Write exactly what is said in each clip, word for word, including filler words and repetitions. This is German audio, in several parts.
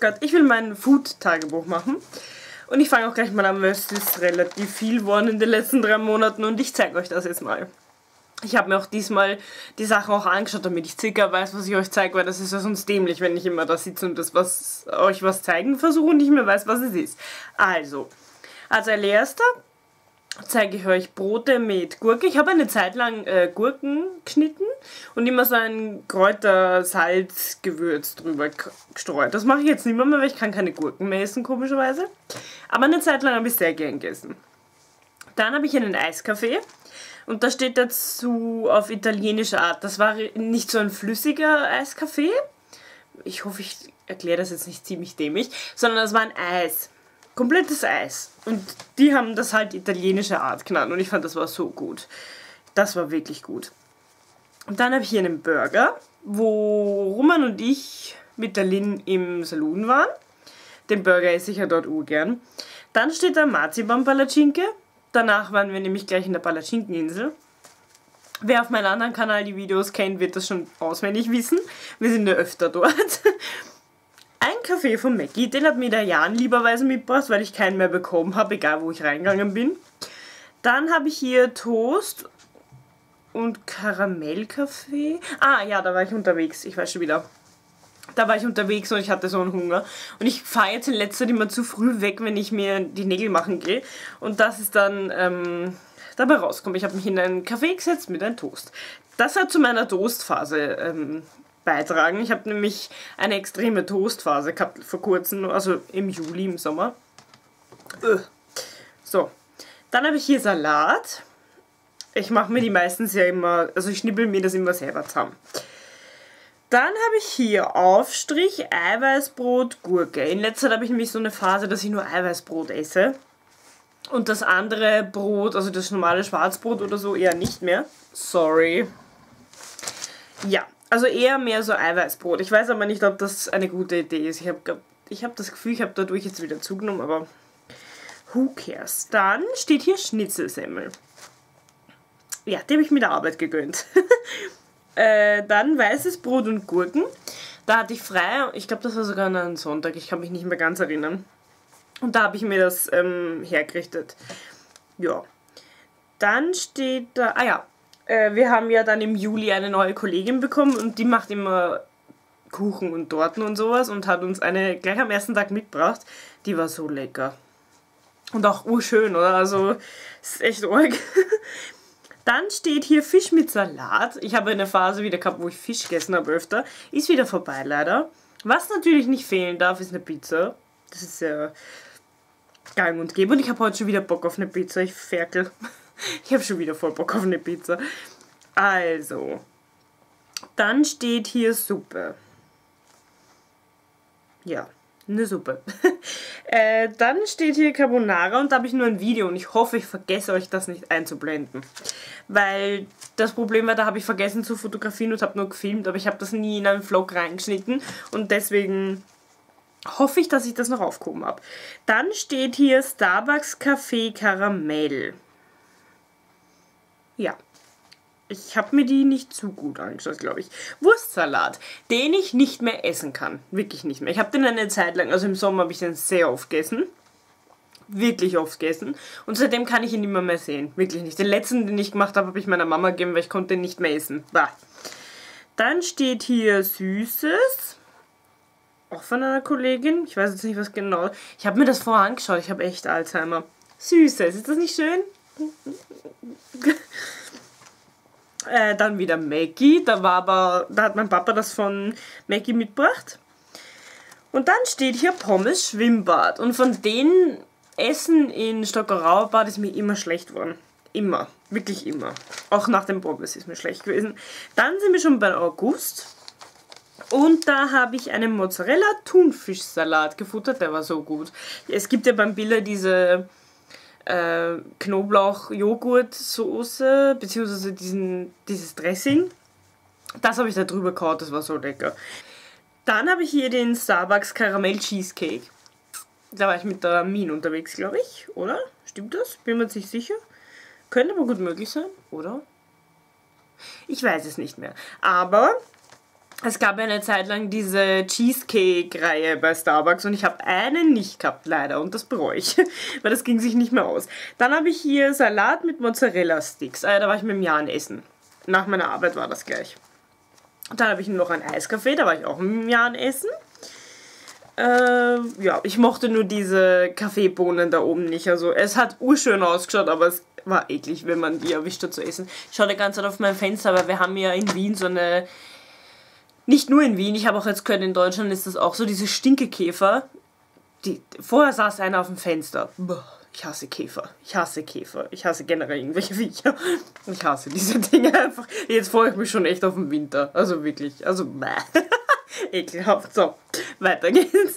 Gott, ich will mein Food-Tagebuch machen. Und ich fange auch gleich mal an, weil es ist relativ viel geworden in den letzten drei Monaten und ich zeige euch das jetzt mal. Ich habe mir auch diesmal die Sachen auch angeschaut, damit ich circa weiß, was ich euch zeige, weil das ist ja sonst dämlich, wenn ich immer da sitze und das was, euch was zeigen versuche und nicht mehr weiß, was es ist. Also, als allererster zeige ich euch Brote mit Gurke. Ich habe eine Zeit lang äh, Gurken geschnitten und immer so ein Kräuter-Salz-Gewürz drüber gestreut. Das mache ich jetzt nicht mehr, weil ich kann keine Gurken mehr essen, komischerweise. Aber eine Zeit lang habe ich sehr gern gegessen. Dann habe ich einen Eiskaffee. Und da steht dazu auf italienische Art. Das war nicht so ein flüssiger Eiskaffee. Ich hoffe, ich erkläre das jetzt nicht ziemlich dämlich. Sondern das war ein Eis. Komplettes Eis. Und die haben das halt italienische Art genannt. Und ich fand, das war so gut. Das war wirklich gut. Und dann habe ich hier einen Burger, wo Roman und ich mit der Lynn im Saloon waren. Den Burger esse ich ja dort urgern. Dann steht da Marzipan-Palatschinke. Danach waren wir nämlich gleich in der Palatschinkeninsel. Wer auf meinem anderen Kanal die Videos kennt, wird das schon auswendig wissen. Wir sind ja öfter dort. Ein Kaffee von Mackie, den hat mir der Jan lieberweise mitgebracht, weil ich keinen mehr bekommen habe, egal wo ich reingegangen bin. Dann habe ich hier Toast und Karamellkaffee. Ah ja, da war ich unterwegs, ich weiß schon wieder. Da war ich unterwegs und ich hatte so einen Hunger. Und ich fahre jetzt in letzter Zeit immer zu früh weg, wenn ich mir die Nägel machen gehe. Und das ist dann ähm, dabei rauskommt. Ich habe mich in einen Café gesetzt mit einem Toast. Das hat zu meiner Toastphase ähm, beitragen. Ich habe nämlich eine extreme Toastphase gehabt vor kurzem, also im Juli, im Sommer. So, dann habe ich hier Salat. Ich mache mir die meistens ja immer, also ich schnippel mir das immer selber zusammen. Dann habe ich hier Aufstrich, Eiweißbrot, Gurke. In letzter Zeit habe ich nämlich so eine Phase, dass ich nur Eiweißbrot esse. Und das andere Brot, also das normale Schwarzbrot oder so, eher nicht mehr. Sorry. Ja, also eher mehr so Eiweißbrot. Ich weiß aber nicht, ob das eine gute Idee ist. Ich habe ich hab das Gefühl, ich habe dadurch jetzt wieder zugenommen, aber who cares. Dann steht hier Schnitzelsemmel. Ja, die habe ich mir der Arbeit gegönnt. Äh, dann weißes Brot und Gurken. Da hatte ich frei, ich glaube, das war sogar an einem Sonntag, ich kann mich nicht mehr ganz erinnern. Und da habe ich mir das ähm, hergerichtet. Ja. Dann steht da, ah ja, äh, wir haben ja dann im Juli eine neue Kollegin bekommen und die macht immer Kuchen und Torten und sowas und hat uns eine gleich am ersten Tag mitgebracht. Die war so lecker. Und auch urschön, oder? Also, ist echt arg. Dann steht hier Fisch mit Salat. Ich habe eine Phase wieder gehabt, wo ich Fisch gegessen habe öfter. Ist wieder vorbei leider. Was natürlich nicht fehlen darf, ist eine Pizza. Das ist ja gang und gäbe. Und ich habe heute schon wieder Bock auf eine Pizza. Ich ferkel. Ich habe schon wieder voll Bock auf eine Pizza. Also. Dann steht hier Suppe. Ja, eine Suppe. äh, dann steht hier Carbonara und da habe ich nur ein Video und ich hoffe, ich vergesse euch das nicht einzublenden. Weil das Problem war, da habe ich vergessen zu fotografieren und habe nur gefilmt, aber ich habe das nie in einen Vlog reingeschnitten und deswegen hoffe ich, dass ich das noch aufgehoben habe. Dann steht hier Starbucks Kaffee Karamell. Ja. Ich habe mir die nicht zu gut angeschaut, glaube ich. Wurstsalat, den ich nicht mehr essen kann. Wirklich nicht mehr. Ich habe den eine Zeit lang, also im Sommer habe ich den sehr oft gegessen. Wirklich oft gegessen. Und seitdem kann ich ihn nicht mehr, mehr sehen. Wirklich nicht. Den letzten, den ich gemacht habe, habe ich meiner Mama gegeben, weil ich konnte ihn nicht mehr essen. Bah. Dann steht hier Süßes. Auch von einer Kollegin. Ich weiß jetzt nicht, was genau. Ich habe mir das vorher angeschaut. Ich habe echt Alzheimer. Süßes. Ist das nicht schön? Äh, dann wieder Mackie, da war aber, da hat mein Papa das von Mackie mitgebracht. Und dann steht hier Pommes Schwimmbad. Und von den Essen in Stockerauer Bad ist mir immer schlecht geworden. Immer. Wirklich immer. Auch nach dem Pommes ist mir schlecht gewesen. Dann sind wir schon bei August. Und da habe ich einen Mozzarella-Thunfischsalat gefuttert. Der war so gut. Es gibt ja beim Billa diese Äh, Knoblauch-Joghurt-Soße, beziehungsweise diesen, dieses Dressing. Das habe ich da drüber gehauen, das war so lecker. Dann habe ich hier den Starbucks Karamell Cheesecake. Da war ich mit der Min unterwegs, glaube ich, oder? Stimmt das? Bin mir jetzt nicht sicher. Könnte aber gut möglich sein, oder? Ich weiß es nicht mehr. Aber Es gab ja eine Zeit lang diese Cheesecake-Reihe bei Starbucks und ich habe einen nicht gehabt, leider. Und das bereue ich, weil das ging sich nicht mehr aus. Dann habe ich hier Salat mit Mozzarella-Sticks. Ah, da war ich mit dem Jan essen. Nach meiner Arbeit war das gleich. Dann habe ich noch einen Eiskaffee, da war ich auch mit dem Jan essen. Äh, ja, ich mochte nur diese Kaffeebohnen da oben nicht. Also es hat urschön ausgeschaut, aber es war eklig, wenn man die erwischt hat zu essen. Ich schaue die ganze Zeit auf mein Fenster, aber wir haben ja in Wien so eine... Nicht nur in Wien, ich habe auch jetzt gehört, in Deutschland ist das auch so, diese Stinkekäfer. Die, vorher saß einer auf dem Fenster. Boah, ich hasse Käfer. Ich hasse Käfer. Ich hasse generell irgendwelche Viecher. Ich hasse diese Dinge einfach. Jetzt freue ich mich schon echt auf den Winter. Also wirklich. Also, bäh. Ekelhaft. So, weiter geht's.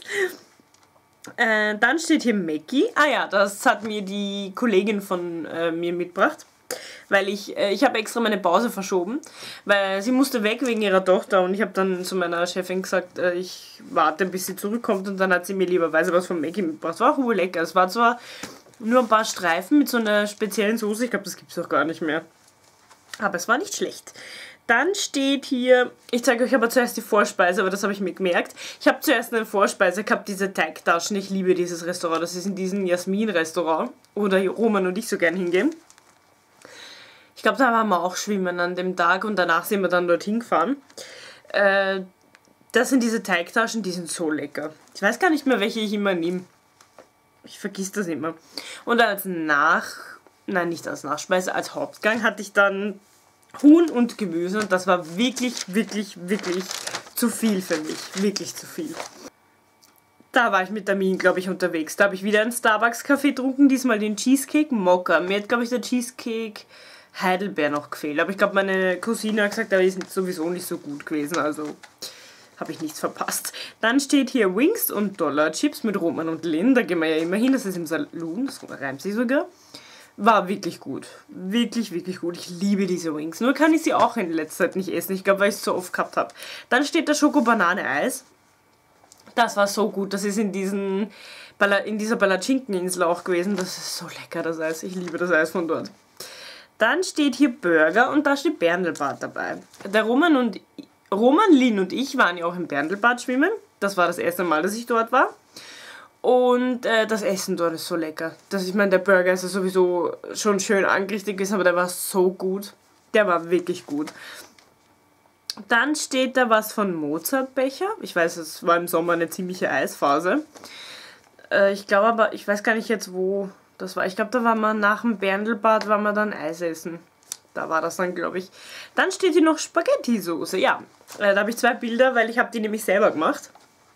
Äh, dann steht hier Mackie. Ah ja, das hat mir die Kollegin von äh, mir mitgebracht. Weil ich, äh, ich habe extra meine Pause verschoben, weil sie musste weg wegen ihrer Tochter und ich habe dann zu meiner Chefin gesagt, äh, ich warte, bis sie zurückkommt und dann hat sie mir lieberweise was von Mackie mitgebracht. Es war auch wohl lecker. Es war zwar nur ein paar Streifen mit so einer speziellen Soße, ich glaube, das gibt es auch gar nicht mehr. Aber es war nicht schlecht. Dann steht hier, ich zeige euch aber zuerst die Vorspeise, aber das habe ich mir gemerkt. Ich habe zuerst eine Vorspeise gehabt, diese Teigtaschen. Ich liebe dieses Restaurant, das ist in diesem Jasmin-Restaurant, wo der Roman und ich so gern hingehen. Ich glaube, da waren wir auch schwimmen an dem Tag und danach sind wir dann dorthin gefahren. Äh, das sind diese Teigtaschen, die sind so lecker. Ich weiß gar nicht mehr, welche ich immer nehme. Ich vergiss das immer. Und als Nach... Nein, nicht als Nachspeise, als Hauptgang hatte ich dann Huhn und Gemüse und das war wirklich, wirklich, wirklich zu viel für mich. Wirklich zu viel. Da war ich mit der Min, glaube ich, unterwegs. Da habe ich wieder einen Starbucks-Kaffee getrunken, diesmal den Cheesecake Mokka. Mir hat, glaube ich, der Cheesecake Heidelbeer noch gefehlt. Aber ich glaube, meine Cousine hat gesagt, der ist sowieso nicht so gut gewesen, also habe ich nichts verpasst. Dann steht hier Wings und Dollar Chips mit Roman und Lynn. Da gehen wir ja immer hin, das ist im Saloon, das reimt sich sogar. War wirklich gut. Wirklich, wirklich gut. Ich liebe diese Wings. Nur kann ich sie auch in letzter Zeit nicht essen. Ich glaube, weil ich es so oft gehabt habe. Dann steht da Schoko-Banane-Eis. Das war so gut. Das ist in, diesen in dieser Palatschinken-Insel auch gewesen. Das ist so lecker, das Eis. Ich liebe das Eis von dort. Dann steht hier Burger und da steht Berndlbad dabei. Der Roman und Roman, Lynn und ich waren ja auch im Berndlbad schwimmen. Das war das erste Mal, dass ich dort war. Und äh, das Essen dort ist so lecker. Das, ich meine, der Burger ist ja sowieso schon schön angerichtet gewesen, aber der war so gut. Der war wirklich gut. Dann steht da was von Mozartbecher. Ich weiß, es war im Sommer eine ziemliche Eisphase. Äh, ich glaube aber, ich weiß gar nicht jetzt, wo das war. Ich glaube, da war man nach dem Berndlbad, war man dann Eis essen. Da war das dann, glaube ich. Dann steht hier noch Spaghetti-Soße. Ja, äh, da habe ich zwei Bilder, weil ich habe die nämlich selber gemacht.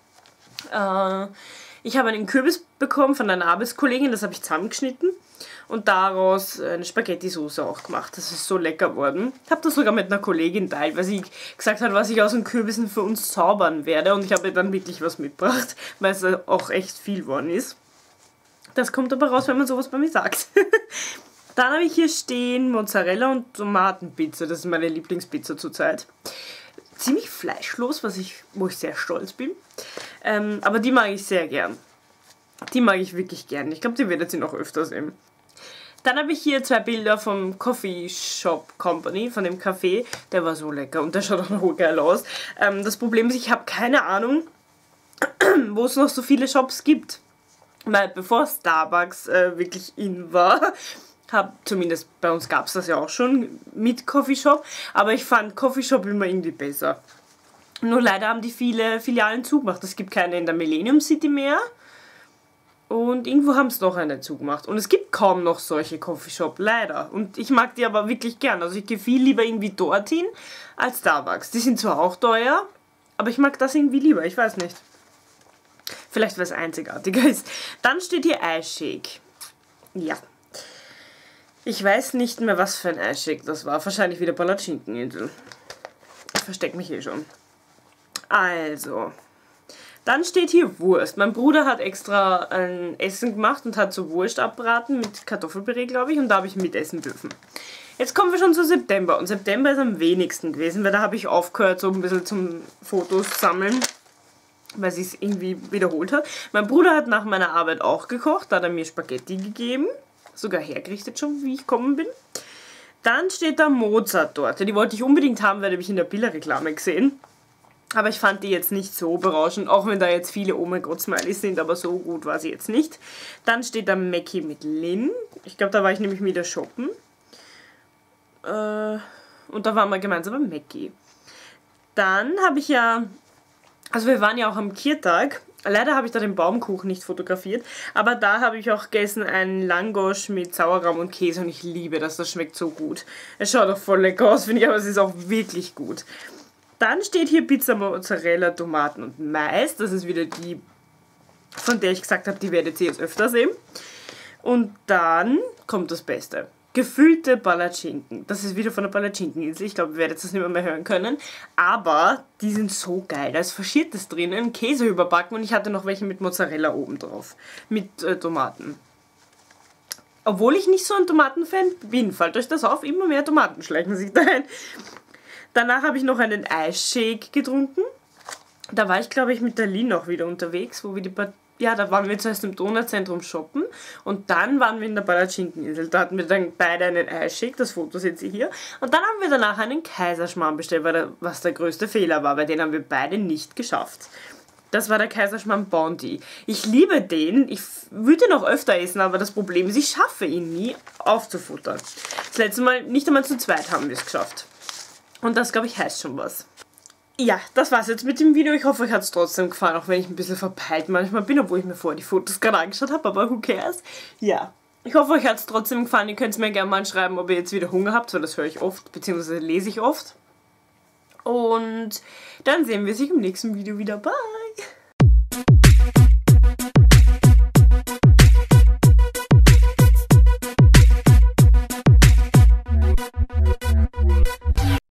Äh, ich habe einen Kürbis bekommen von einer Arbeitskollegin, das habe ich zusammengeschnitten. Und daraus eine Spaghetti-Soße auch gemacht. Das ist so lecker geworden. Ich habe das sogar mit einer Kollegin teilt, weil sie gesagt hat, was ich aus den Kürbissen für uns zaubern werde. Und ich habe ihr dann wirklich was mitgebracht, weil es auch echt viel geworden ist. Das kommt aber raus, wenn man sowas bei mir sagt. Dann habe ich hier stehen Mozzarella und Tomatenpizza. Das ist meine Lieblingspizza zurzeit. Ziemlich fleischlos, was ich, wo ich sehr stolz bin. Ähm, aber die mag ich sehr gern. Die mag ich wirklich gern. Ich glaube, die werdet ihr noch öfter sehen. Dann habe ich hier zwei Bilder vom Coffee Shop Company, von dem Café. Der war so lecker und der schaut auch noch geil aus. Ähm, das Problem ist, ich habe keine Ahnung, wo es noch so viele Shops gibt. Weil bevor Starbucks äh, wirklich in war, hab, zumindest bei uns gab es das ja auch schon mit Coffee Shop, aber ich fand Coffee Shop immer irgendwie besser. Nur leider haben die viele Filialen zugemacht. Es gibt keine in der Millennium City mehr. Und irgendwo haben es noch eine zugemacht. Und es gibt kaum noch solche Coffeeshop, leider. Und ich mag die aber wirklich gern. Also ich gehe viel lieber irgendwie dorthin als Starbucks. Die sind zwar auch teuer, aber ich mag das irgendwie lieber. Ich weiß nicht. Vielleicht, weil es einzigartiger ist. Dann steht hier Eisshake. Ja. Ich weiß nicht mehr, was für ein Eisshake das war. Wahrscheinlich wieder Palatschinken-Insel. Ich verstecke mich hier schon. Also... Dann steht hier Wurst. Mein Bruder hat extra ein Essen gemacht und hat so Wurst abbraten mit Kartoffelpüree, glaube ich, und da habe ich mitessen dürfen. Jetzt kommen wir schon zu September und September ist am wenigsten gewesen, weil da habe ich aufgehört, so ein bisschen zum Fotos sammeln, weil sie es irgendwie wiederholt hat. Mein Bruder hat nach meiner Arbeit auch gekocht, da hat er mir Spaghetti gegeben, sogar hergerichtet schon, wie ich gekommen bin. Dann steht da Mozart-Torte, die wollte ich unbedingt haben, weil die habe ich in der Billerreklame gesehen. Aber ich fand die jetzt nicht so berauschend, auch wenn da jetzt viele Oh mein Gott Smileys sind, aber so gut war sie jetzt nicht. Dann steht da Mackie mit Lynn. Ich glaube, da war ich nämlich wieder shoppen. Äh, und da waren wir gemeinsam bei Mackie. Dann habe ich ja, also wir waren ja auch am Kirtag. Leider habe ich da den Baumkuchen nicht fotografiert, aber da habe ich auch gegessen einen Langosch mit Sauerrahm und Käse und ich liebe das, das schmeckt so gut. Es schaut auch voll lecker aus, finde ich, aber es ist auch wirklich gut. Dann steht hier Pizza Mozzarella, Tomaten und Mais. Das ist wieder die, von der ich gesagt habe, die werdet ihr jetzt öfter sehen. Und dann kommt das Beste. Gefüllte Palatschinken. Das ist wieder von der Palatschinkeninsel. Ich glaube, ihr werdet das nicht mehr, mehr hören können. Aber die sind so geil. Da ist Faschiertes drinnen, Käse überbacken und ich hatte noch welche mit Mozzarella oben drauf. Mit äh, Tomaten. Obwohl ich nicht so ein Tomatenfan bin, fällt euch das auf, immer mehr Tomaten schleichen sich da ein. Danach habe ich noch einen Eisshake getrunken. Da war ich, glaube ich, mit der Lin noch wieder unterwegs, wo wir die Bad ja, da waren wir zuerst im Donauzentrum shoppen und dann waren wir in der Palatschinkeninsel. Da hatten wir dann beide einen Eisshake, das Foto seht ihr hier. Und dann haben wir danach einen Kaiserschmarrn bestellt, weil der, was der größte Fehler war, weil den haben wir beide nicht geschafft. Das war der Kaiserschmarrn Bounty. Ich liebe den, ich würde noch öfter essen, aber das Problem ist, ich schaffe ihn nie aufzufuttern. Das letzte Mal, nicht einmal zu zweit haben wir es geschafft. Und das, glaube ich, heißt schon was. Ja, das war's jetzt mit dem Video. Ich hoffe, euch hat es trotzdem gefallen, auch wenn ich ein bisschen verpeilt manchmal bin, obwohl ich mir vorher die Fotos gerade angeschaut habe, aber who cares? Ja, ich hoffe, euch hat es trotzdem gefallen. Ihr könnt es mir gerne mal schreiben, ob ihr jetzt wieder Hunger habt, weil das höre ich oft, beziehungsweise lese ich oft. Und dann sehen wir sich im nächsten Video wieder. Bye!